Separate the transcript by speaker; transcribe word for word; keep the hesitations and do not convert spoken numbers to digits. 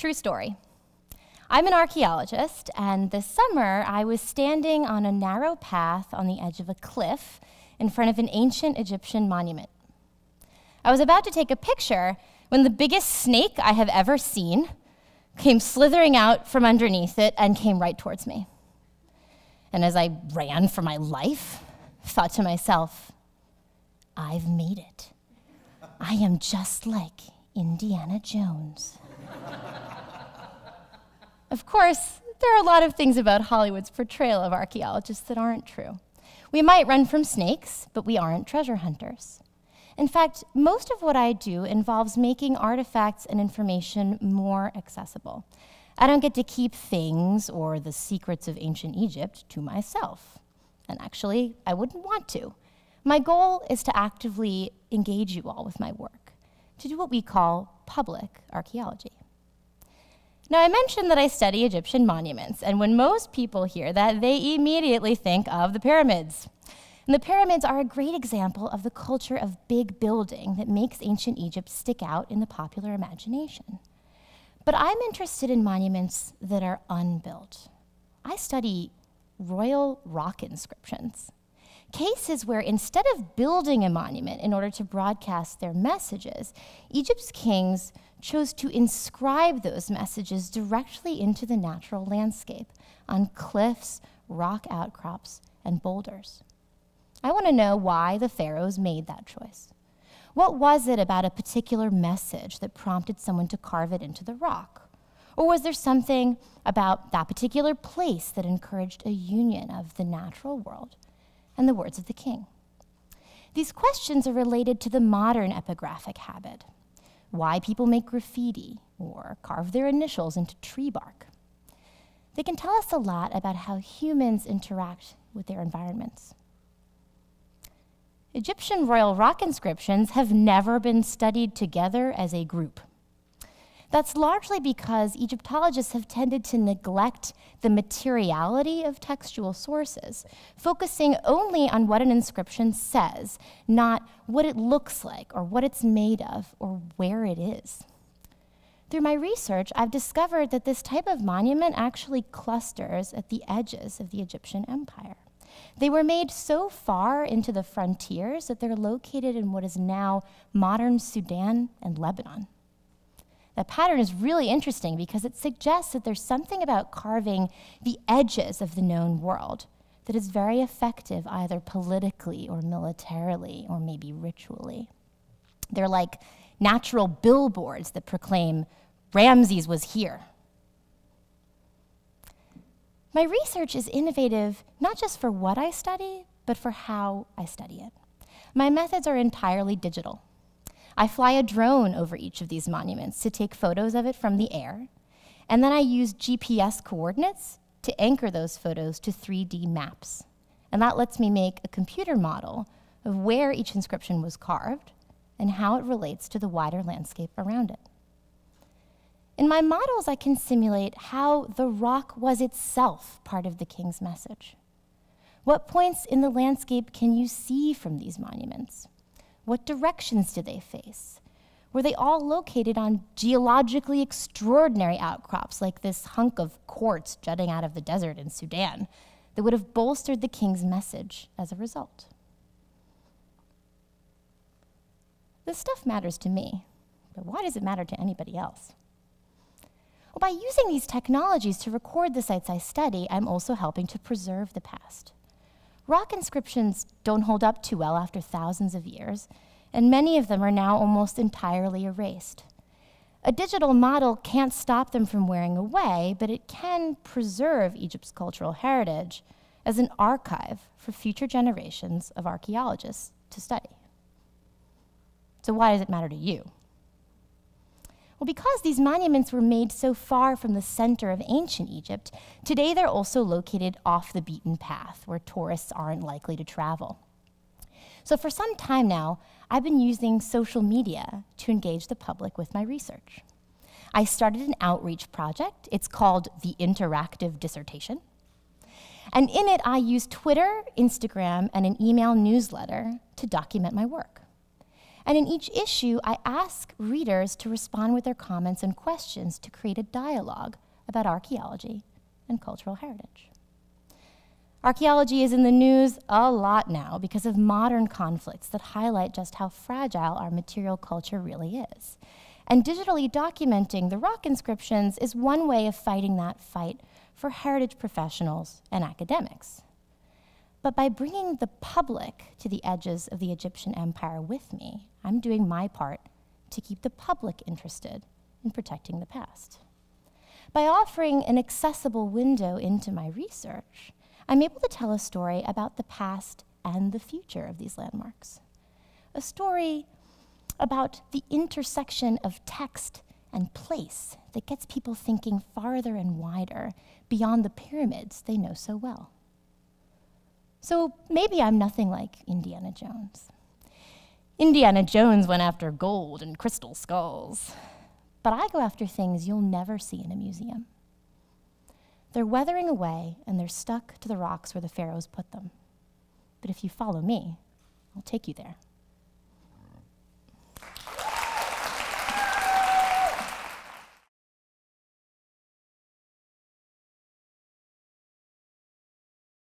Speaker 1: true story. I'm an archaeologist, and this summer I was standing on a narrow path on the edge of a cliff in front of an ancient Egyptian monument. I was about to take a picture when the biggest snake I have ever seen came slithering out from underneath it and came right towards me. And as I ran for my life, I thought to myself, I've made it. I am just like Indiana Jones. Of course, there are a lot of things about Hollywood's portrayal of archaeologists that aren't true. We might run from snakes, but we aren't treasure hunters. In fact, most of what I do involves making artifacts and information more accessible. I don't get to keep things or the secrets of ancient Egypt to myself. And actually, I wouldn't want to. My goal is to actively engage you all with my work, to do what we call public archaeology. Now, I mentioned that I study Egyptian monuments, and when most people hear that, they immediately think of the pyramids. And the pyramids are a great example of the culture of big building that makes ancient Egypt stick out in the popular imagination. But I'm interested in monuments that are unbuilt. I study royal rock inscriptions, cases where instead of building a monument in order to broadcast their messages, Egypt's kings chose to inscribe those messages directly into the natural landscape on cliffs, rock outcrops, and boulders. I want to know why the pharaohs made that choice. What was it about a particular message that prompted someone to carve it into the rock? Or was there something about that particular place that encouraged a union of the natural world and the words of the king? These questions are related to the modern epigraphic habit, why people make graffiti or carve their initials into tree bark. They can tell us a lot about how humans interact with their environments. Egyptian royal rock inscriptions have never been studied together as a group. That's largely because Egyptologists have tended to neglect the materiality of textual sources, focusing only on what an inscription says, not what it looks like or what it's made of or where it is. Through my research, I've discovered that this type of monument actually clusters at the edges of the Egyptian empire. They were made so far into the frontiers that they're located in what is now modern Sudan and Lebanon. That pattern is really interesting because it suggests that there's something about carving the edges of the known world that is very effective either politically or militarily or maybe ritually. They're like natural billboards that proclaim, Ramses was here. My research is innovative not just for what I study, but for how I study it. My methods are entirely digital. I fly a drone over each of these monuments to take photos of it from the air, and then I use G P S coordinates to anchor those photos to three D maps. And that lets me make a computer model of where each inscription was carved and how it relates to the wider landscape around it. In my models, I can simulate how the rock was itself part of the king's message. What points in the landscape can you see from these monuments? What directions do they face? Were they all located on geologically extraordinary outcrops like this hunk of quartz jutting out of the desert in Sudan that would have bolstered the king's message as a result? This stuff matters to me, but why does it matter to anybody else? Well, by using these technologies to record the sites I study, I'm also helping to preserve the past. Rock inscriptions don't hold up too well after thousands of years, and many of them are now almost entirely erased. A digital model can't stop them from wearing away, but it can preserve Egypt's cultural heritage as an archive for future generations of archaeologists to study. So why does it matter to you? Well, because these monuments were made so far from the center of ancient Egypt, today they're also located off the beaten path where tourists aren't likely to travel. So for some time now, I've been using social media to engage the public with my research. I started an outreach project. It's called the Interactive Dissertation. And in it, I use Twitter, Instagram, and an email newsletter to document my work. And in each issue, I ask readers to respond with their comments and questions to create a dialogue about archaeology and cultural heritage. Archaeology is in the news a lot now because of modern conflicts that highlight just how fragile our material culture really is. And digitally documenting the rock inscriptions is one way of fighting that fight for heritage professionals and academics. But by bringing the public to the edges of the Egyptian empire with me, I'm doing my part to keep the public interested in protecting the past. By offering an accessible window into my research, I'm able to tell a story about the past and the future of these landmarks. A story about the intersection of text and place that gets people thinking farther and wider beyond the pyramids they know so well. So maybe I'm nothing like Indiana Jones. Indiana Jones went after gold and crystal skulls, but I go after things you'll never see in a museum. They're weathering away and they're stuck to the rocks where the pharaohs put them. But if you follow me, I'll take you there.